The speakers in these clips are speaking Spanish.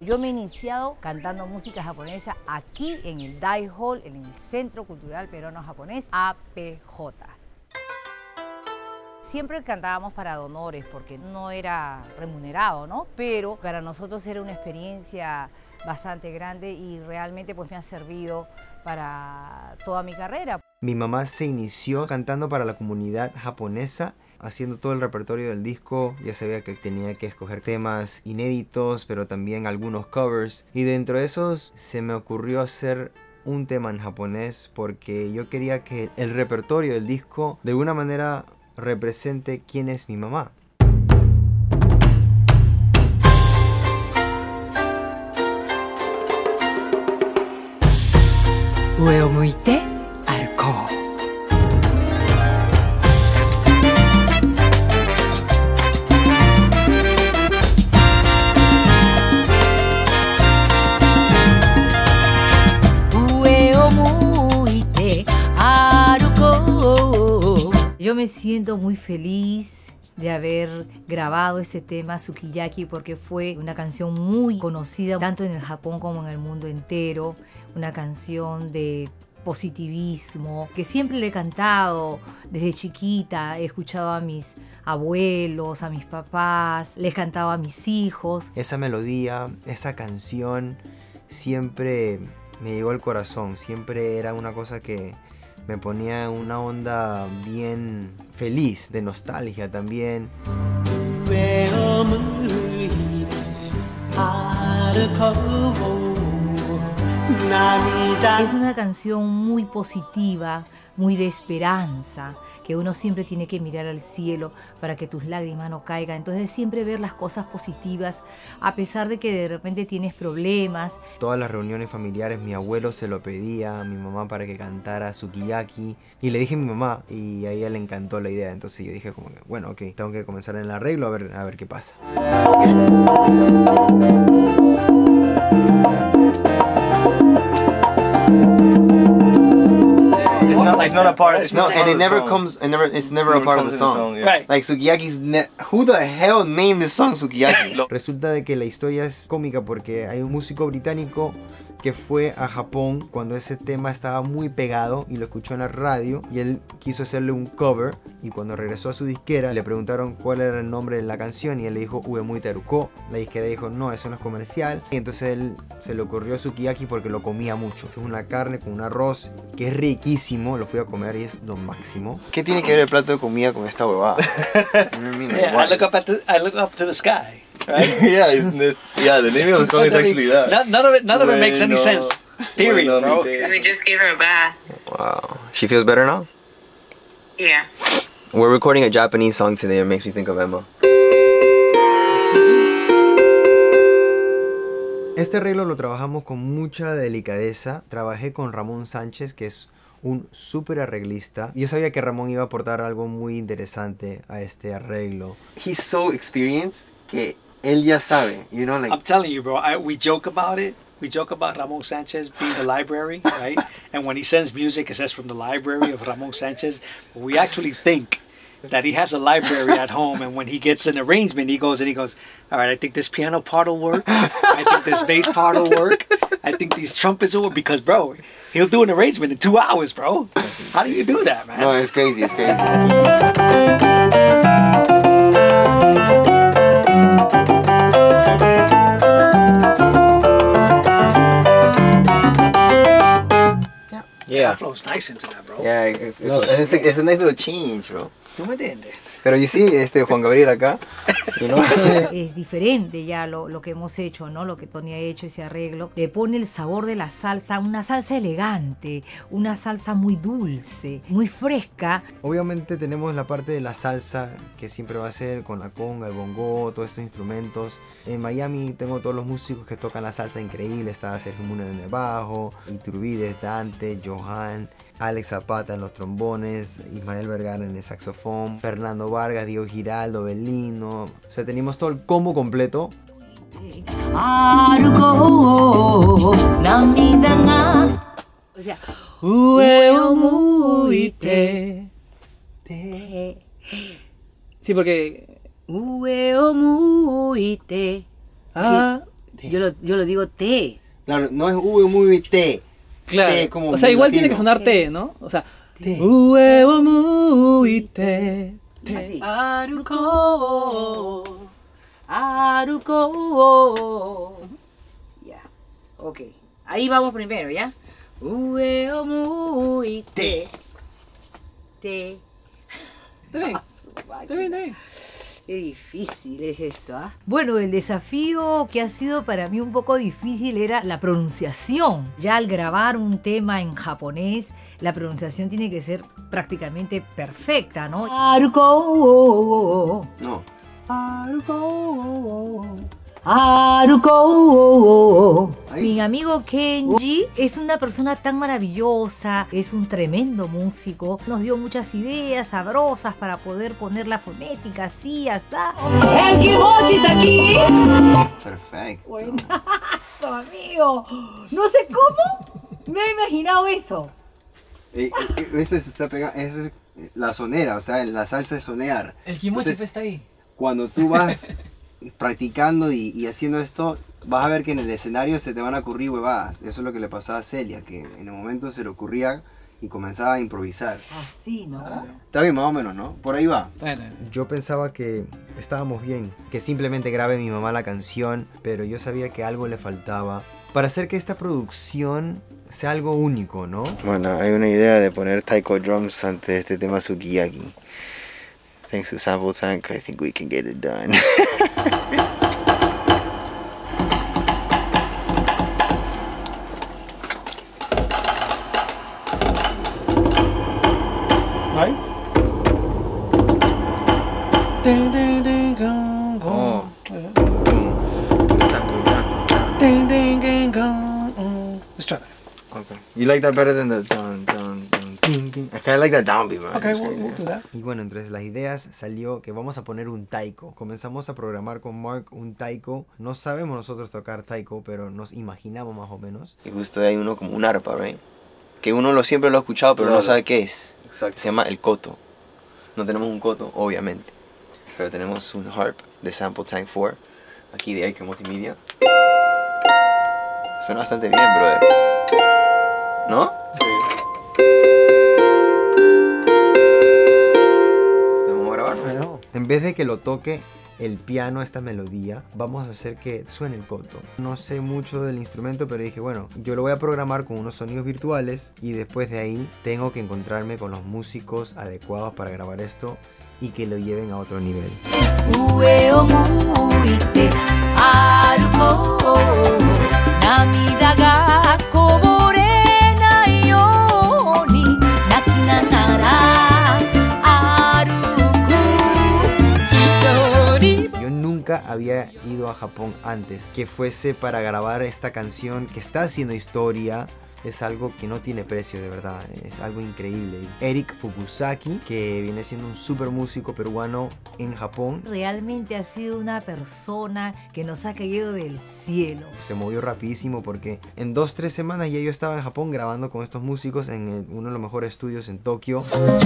Yo me he iniciado cantando música japonesa aquí en el Dai Hall, en el Centro Cultural Peruano Japonés, APJ. Siempre cantábamos para donores porque no era remunerado, ¿no? Pero para nosotros era una experiencia bastante grande y realmente pues me ha servido para toda mi carrera. Mi mamá se inició cantando para la comunidad japonesa, haciendo todo el repertorio del disco. Ya sabía que tenía que escoger temas inéditos, pero también algunos covers. Y dentro de esos se me ocurrió hacer un tema en japonés porque yo quería que el repertorio del disco de alguna manera represente quién es mi mamá. Ue o muite, arco. Ue o muite, arco. Yo me siento muy feliz de haber grabado este tema Sukiyaki porque fue una canción muy conocida tanto en el Japón como en el mundo entero, una canción de positivismo que siempre le he cantado desde chiquita. He escuchado a mis abuelos, a mis papás, le he cantado a mis hijos. Esa melodía, esa canción siempre me llegó al corazón, siempre era una cosa que me ponía en una onda bien feliz, de nostalgia también. Es una canción muy positiva, muy de esperanza, que uno siempre tiene que mirar al cielo para que tus lágrimas no caigan. Entonces siempre ver las cosas positivas, a pesar de que de repente tienes problemas. Todas las reuniones familiares mi abuelo se lo pedía a mi mamá para que cantara Sukiyaki. Y le dije a mi mamá y a ella le encantó la idea. Entonces yo dije como que, bueno, ok, tengo que comenzar en el arreglo a ver qué pasa. It's not a part. It's No, not and part it of the never song. comes. It's never a part of the song. Yeah. Right. Like Sukiyaki's. Who the hell named this song Sukiyaki? Resulta de que la historia es cómica porque hay un músico británico que fue a Japón cuando ese tema estaba muy pegado y lo escuchó en la radio y él quiso hacerle un cover, y cuando regresó a su disquera le preguntaron cuál era el nombre de la canción y él le dijo Ue Muite Aruko. La disquera dijo no, eso no es comercial, y entonces él se le ocurrió Sukiyaki porque lo comía mucho, que es una carne con un arroz que es riquísimo. Lo fui a comer y es lo máximo. ¿Qué tiene que ver el plato de comida con esta huevada? Yeah, I look up to the sky. Right? yeah, the name of the song is actually that. None of it makes any sense. Period, bro. We just gave her a bath. Wow. She feels better now? Yeah. We're recording a Japanese song today. It makes me think of Emma. Este arreglo lo trabajamos con mucha delicadeza. Trabajé con Ramón Sánchez, que es un súper arreglista. Yo sabía que Ramón iba a aportar algo muy interesante a este arreglo. He's so experienced que él ya sabe, you know, like... I'm telling you, bro. We joke about it. We joke about Ramon Sanchez being the library, right? And when he sends music, it says from the library of Ramon Sanchez. We actually think that he has a library at home, and when he gets an arrangement, he goes, all right, I think this piano part will work. I think this bass part will work. I think these trumpets will work. Because, bro, he'll do an arrangement in 2 hours, bro. How do you do that, man? No, it's crazy, it's crazy. Yeah, it flows nice into that, bro. Yeah, it's a nice little change, bro. ¿Tú me entiendes? Pero you see, Juan Gabriel acá, you know? Es diferente ya lo que hemos hecho, ¿no? Lo que Tony ha hecho, ese arreglo. Le pone el sabor de la salsa, una salsa elegante, una salsa muy dulce, muy fresca. Obviamente tenemos la parte de la salsa, que siempre va a ser con la conga, el bongo, todos estos instrumentos. En Miami tengo todos los músicos que tocan la salsa increíble. Está Sergio Muna en el bajo, Iturbide, Dante, Johan, Alex Zapata en los trombones, Ismael Vergara en el saxofón, Fernando Vargas, Diego Giraldo, Belino. O sea, tenemos todo el combo completo. O sea, Sí, porque... Ue o muite. Yo lo digo T. Claro, no es U muy T. Claro. T como O sea, igual tiene que latino. sonar T, ¿no? O sea, T. Ue o muy te. Así. Aruko. Aruko. Ya. Ok. Ahí vamos primero, ¿ya? Ue o muy te. Te. Está bien. Está bien, está bien. Qué difícil es esto, ¿ah? Bueno, el desafío que ha sido para mí un poco difícil era la pronunciación. Ya al grabar un tema en japonés, la pronunciación tiene que ser prácticamente perfecta, ¿no? Aruko. No. Aruko. Ahí. Mi amigo Kenji es una persona tan maravillosa, es un tremendo músico, nos dio muchas ideas sabrosas para poder poner la fonética así, asá. El kimochi está aquí. Perfecto. Buenazo, amigo. No sé cómo me he imaginado eso. Eso se está pegando, eso es la sonera, o sea, la salsa es sonear. El kimochi Entonces, está ahí. cuando tú vas practicando y haciendo esto, vas a ver que en el escenario se te van a ocurrir huevadas. Eso es lo que le pasaba a Celia, que en el momento se le ocurría y comenzaba a improvisar. Así, ¿no? Está bien, más o menos, ¿no? Por ahí va. Bueno, Yo pensaba que estábamos bien, que simplemente grabe mi mamá la canción, pero yo sabía que algo le faltaba para hacer que esta producción sea algo único, ¿no? Bueno, hay una idea de poner taiko drums ante este tema sukiyaki. Thanks to Sample Tank, I think we can get it done. Right? Ding, ding, ding, gong, gong. Ding, ding, ding, gong. Let's try that. Okay. You like that better than the dun, dun, dun, ding, ding? I kind of like that downbeat, man. Okay, we'll do that. Y bueno, entre las ideas salió que vamos a poner un taiko. Comenzamos a programar con Mark un taiko. No sabemos nosotros tocar taiko, pero nos imaginamos más o menos. Y justo hay uno como un arpa, ¿right? Que uno siempre lo ha escuchado, pero no sabe qué es. Exacto. Se llama el koto. No tenemos un koto, obviamente. Pero tenemos un harp de Sample Tank 4. Aquí de IQ Multimedia. Suena bastante bien, brother. ¿No? Sí. Debemos grabarlo. En vez de que lo toque el piano, esta melodía, vamos a hacer que suene el koto. No sé mucho del instrumento, pero dije, bueno, yo lo voy a programar con unos sonidos virtuales y después de ahí tengo que encontrarme con los músicos adecuados para grabar esto y que lo lleven a otro nivel. Ue o muite aruko namida ga koborenai youni naki nanara aruko hitori. Yo nunca había ido a Japón antes, que fuese para grabar esta canción que está haciendo historia. Es algo que no tiene precio, de verdad, es algo increíble. Eric Fukusaki, que viene siendo un super músico peruano en Japón, Realmente ha sido una persona que nos ha caído del cielo. se movió rapidísimo porque en 2-3 semanas ya yo estaba en Japón grabando con estos músicos en uno de los mejores estudios en Tokio.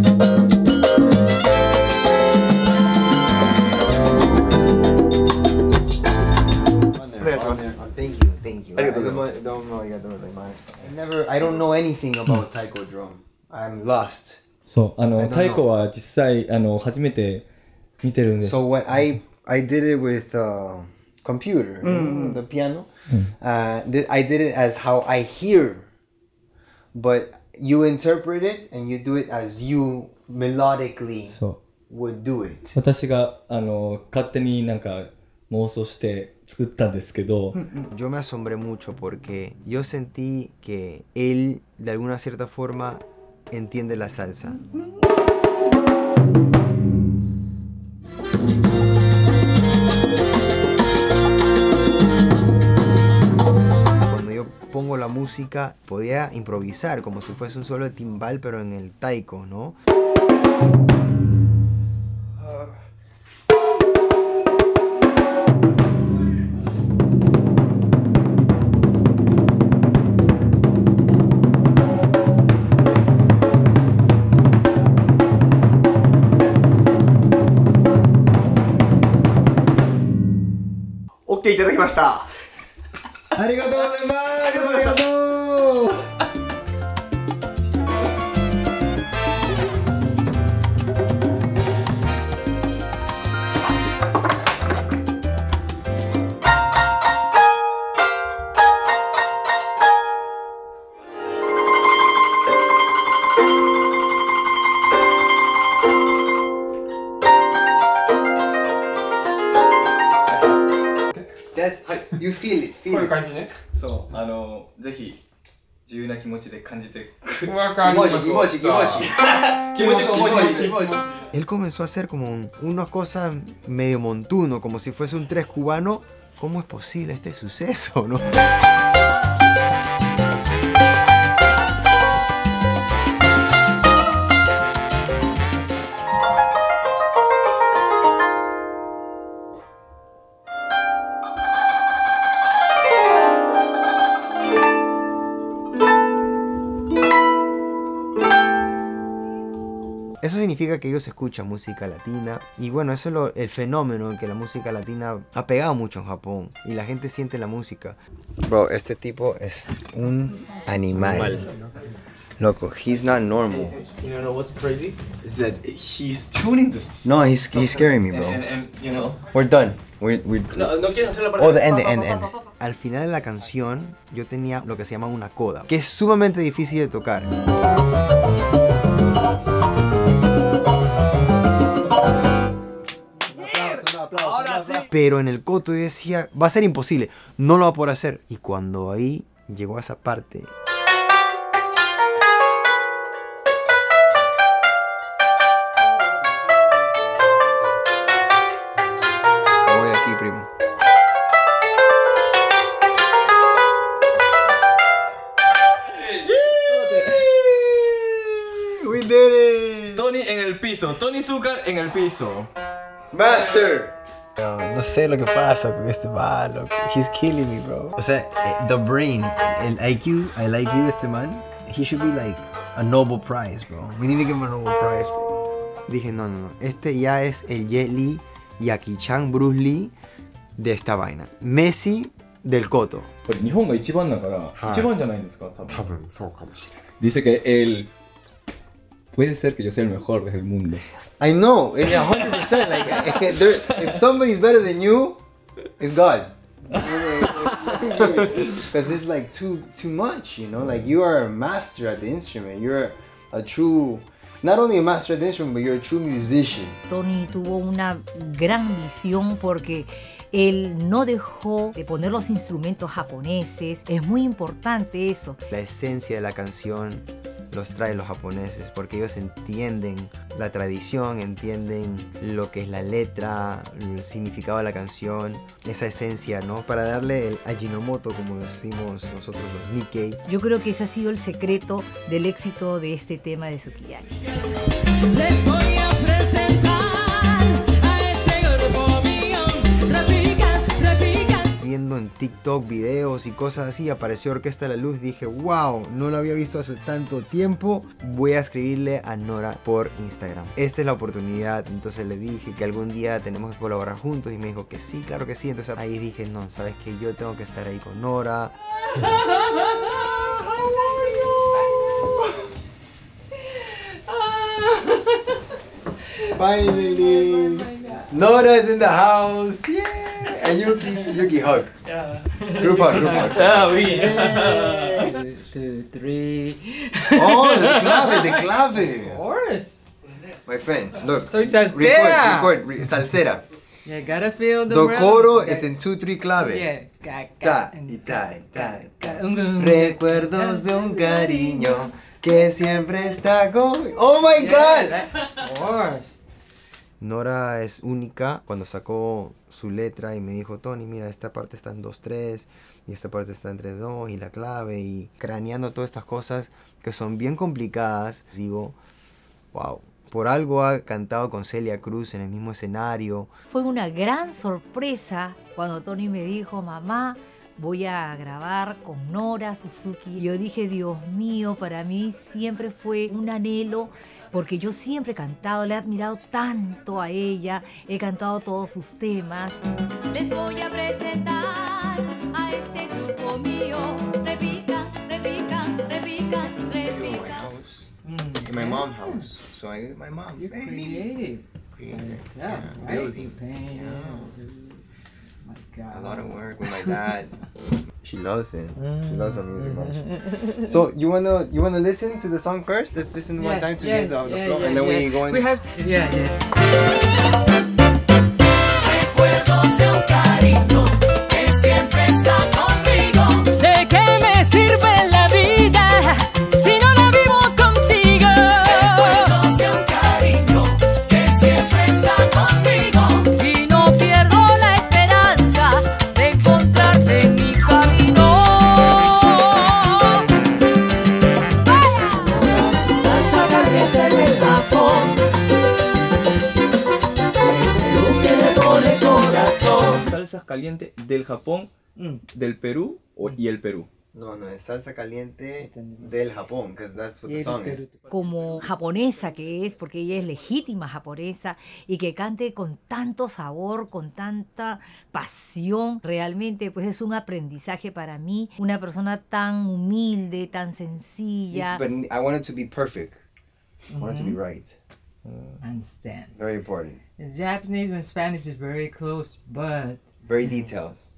Thank you. I don't know anything about taiko drum. I'm lost. そう、 don't know. 太鼓は実際初めて見てるんです。 So what I did it with computer, the piano. I did it as how I hear, but you interpret it and you do it as you melodically そう would do it. 私が勝手になんか妄想して作ったんですけど、 Yo me asombré mucho porque yo sentí que él de alguna cierta forma entiende la salsa. Cuando yo pongo la música podía improvisar como si fuese un solo de timbal pero en el taiko, ¿no? OK いただきました。 Arigatou gozaimasu, arigatou. That's you feel it, こう feel いう it. 感じね。 そうぜひ自由な気持ちで感じてわかりました Kimochi. 気持ちが重いし Él comenzó a hacer como unas cosas medio montuno, como si fuese un tres cubano. ¿Cómo es posible este suceso, no? Eso significa que ellos escuchan música latina y bueno, eso es el fenómeno que la música latina ha pegado mucho en Japón y la gente siente la música. Bro, este tipo es un animal. Loco, he's not normal. You know what's crazy? Is that he's tuning this. No, he's scaring me, bro. And you know. We're done. We're No quieres hacer la parte. Oh, the end. Al final de la canción yo tenía lo que se llama una coda, que es sumamente difícil de tocar. Pero en el coto yo decía, va a ser imposible, no lo va a poder hacer. Y cuando ahí llegó a esa parte... Voy aquí, primo. We did it! Tony en el piso. Tony Zucker en el piso. Master! No sé lo que pasa con este man, loco. He's killing me, bro. O sea, the brain, el IQ, este man, he should be like a Nobel Prize, bro. We need to give him a Nobel Prize, bro. Dije, no. Este ya es el Jet Li, Jackie Chan, Bruce Lee de esta vaina. Messi del Koto. これ日本が一番だから、 はい一番じゃないんですか多分。 多分そうかもしれない。 Dice que él puede ser que yo sea el mejor del mundo. I know, it's 100%. Like, if somebody's better than you, it's God. Because it's like too much, you know. Like you are a master at the instrument. You're a true, not only a master at the instrument, but you're a true musician. Tony tuvo una gran visión porque él no dejó de poner los instrumentos japoneses. Es muy importante eso. La esencia de la canción los trae los japoneses porque ellos entienden la tradición, entienden lo que es la letra, el significado de la canción, esa esencia, ¿no? Para darle el Ajinomoto, como decimos nosotros los Nikkei. Yo creo que ese ha sido el secreto del éxito de este tema de Sukiyaki. Les voy a presentar a este grupo mío. Repica. Viendo en TikTok videos y cosas así, apareció Orquesta La Luz. Dije, wow, no lo había visto hace tanto tiempo. Voy a escribirle a Nora por Instagram. Esta es la oportunidad. Entonces le dije que algún día tenemos que colaborar juntos. Y me dijo que sí, claro que sí. Entonces ahí dije, no, sabes que yo tengo que estar ahí con Nora. Finally, Nora is in the house. Yeah. And Yuki hug. Yeah. Group hug. Ah, oui. 2, 3. Oh, the clave. Of course. My friend, look. Soy salsera. Record. Salsera. You gotta feel the The rhythm. coro is in 2-3 clave. Yeah. Ta y ta y ta y ta. Recuerdos de un cariño que siempre está conmigo. Oh my God. Of course. Nora es única cuando sacó su letra y me dijo, Tony, mira, esta parte está en 2-3 y esta parte está en 3-2 y la clave y craneando todas estas cosas que son bien complicadas. Digo, wow, por algo ha cantado con Celia Cruz en el mismo escenario. Fue una gran sorpresa cuando Tony me dijo, mamá, voy a grabar con Nora Suzuki. Yo dije, Dios mío, para mí siempre fue un anhelo, porque yo siempre he cantado, le he admirado tanto a ella, he cantado todos sus temas. Les voy a presentar a este grupo in my mom's house. So I my mom. You Hey, creative. creative. Yourself, Yeah, right? building. Painting. Yeah. My God. A lot of work with my dad. She loves it. She loves the music much. So you wanna listen to the song first? Let's listen one time to get the flow, and then we go in. We have, yeah. ¿De qué me sirve la vida si no la vivo contigo? Recuerdos de un cariño que siempre está conmigo. Y no pierdo la esperanza de encontrarte en mi camino. Salsa caliente del Japón, que le pone corazón. Salsas calientes del Japón, del Perú y el Perú. No, es salsa caliente del Japón, because that's what the song is. Como japonesa que es, porque ella es legítima japonesa, y que cante con tanto sabor, con tanta pasión, realmente pues es un aprendizaje para mí. Una persona tan humilde, tan sencilla. But I want it to be perfect. I want it to be right. Understand. Very important. In Japanese and Spanish is very close, but Very details.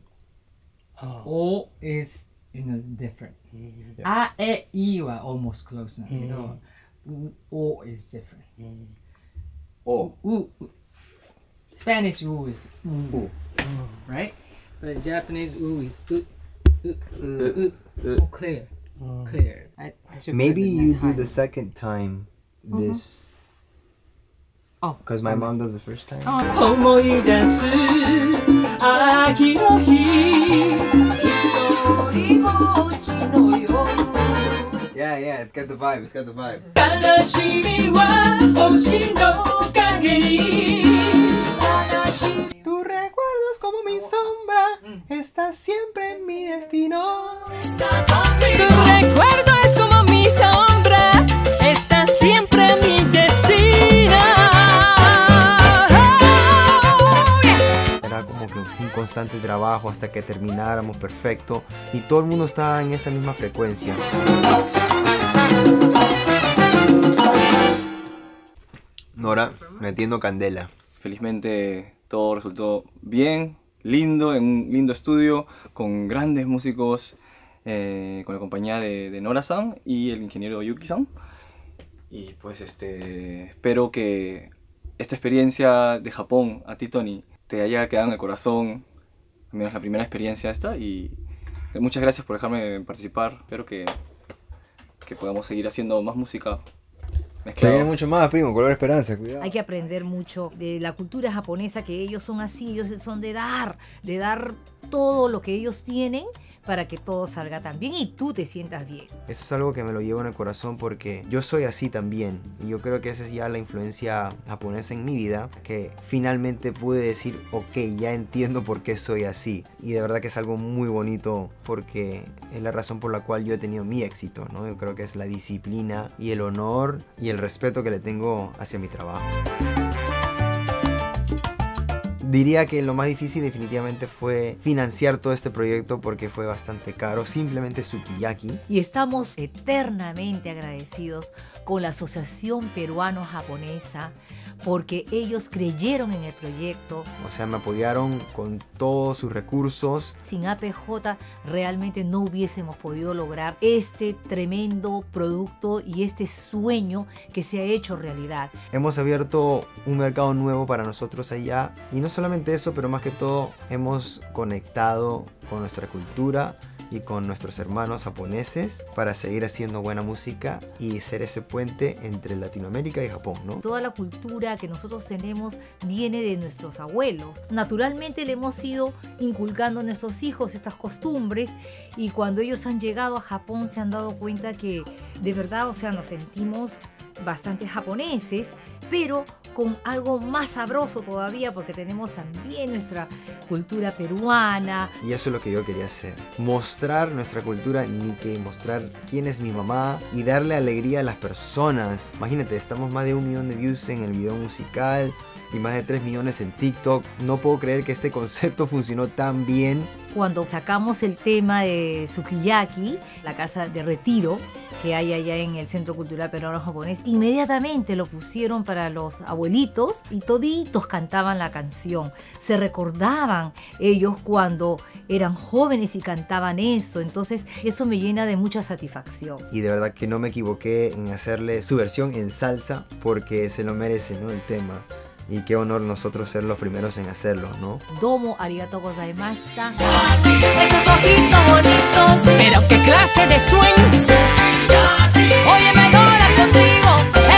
O is different. A, E, I are almost close now. O is different. Oh. U. Spanish U is right? But Japanese U is clear. Clear. I should Maybe put it you that do high. the second time this. Oh, Because my mom does the first time. 思い出す秋の日一人ぼっちの夜 Yeah, it's got the vibe, it's got the vibe. 悲しみは星の陰に悲しみ Tu recuerdo es como mi sombra, está siempre en mi destino. Tu recuerdo es como mi sombra, está siempre en mi destino. Era como que un constante trabajo hasta que termináramos perfecto y todo el mundo estaba en esa misma frecuencia. Nora, metiendo candela. Felizmente todo resultó bien, lindo, en un lindo estudio, con grandes músicos, con la compañía de Nora-san y el ingeniero Yuki-san. Y pues espero que esta experiencia de Japón, a ti Tony, te haya quedado en el corazón, al menos la primera experiencia esta, y muchas gracias por dejarme participar. Espero que podamos seguir haciendo más música Se mezclada. viene mucho más, primo, color esperanza, cuidado. Hay que aprender mucho de la cultura japonesa, que ellos son así, ellos son de dar todo lo que ellos tienen para que todo salga tan bien y tú te sientas bien. Eso es algo que me lo llevo en el corazón porque yo soy así también y yo creo que esa es ya la influencia japonesa en mi vida, que finalmente pude decir, ok, ya entiendo por qué soy así, y de verdad que es algo muy bonito porque es la razón por la cual yo he tenido mi éxito, ¿no? Yo creo que es la disciplina y el honor y el respeto que le tengo hacia mi trabajo. Diría que lo más difícil definitivamente fue financiar todo este proyecto porque fue bastante caro, simplemente sukiyaki. Y estamos eternamente agradecidos con la Asociación Peruano-Japonesa porque ellos creyeron en el proyecto. O sea, me apoyaron con todos sus recursos. Sin APJ realmente no hubiésemos podido lograr este tremendo producto y este sueño que se ha hecho realidad. Hemos abierto un mercado nuevo para nosotros allá y no solamente eso, pero más que todo hemos conectado con nuestra cultura y con nuestros hermanos japoneses para seguir haciendo buena música y ser ese puente entre Latinoamérica y Japón, ¿no? Toda la cultura que nosotros tenemos viene de nuestros abuelos. Naturalmente le hemos ido inculcando a nuestros hijos estas costumbres y cuando ellos han llegado a Japón se han dado cuenta que de verdad, o sea, nos sentimos bastante japoneses, pero con algo más sabroso todavía porque tenemos también nuestra cultura peruana. Y eso es lo que yo quería hacer, mostrar nuestra cultura, ni que mostrar quién es mi mamá y darle alegría a las personas. Imagínate, estamos más de 1 millón de views en el video musical y más de 3 millones en TikTok. No puedo creer que este concepto funcionó tan bien. Cuando sacamos el tema de Sukiyaki, la casa de retiro, que hay allá en el Centro Cultural Peruano Japonés, inmediatamente lo pusieron para los abuelitos y toditos cantaban la canción. Se recordaban ellos cuando eran jóvenes y cantaban eso, entonces eso me llena de mucha satisfacción. Y de verdad que no me equivoqué en hacerle su versión en salsa porque se lo merece, ¿no? El tema. Y qué honor nosotros ser los primeros en hacerlo, ¿no? Domo arigatou gozaimashita. Esos ojitos bonitos, pero qué clase de swing. Oye, mejora contigo.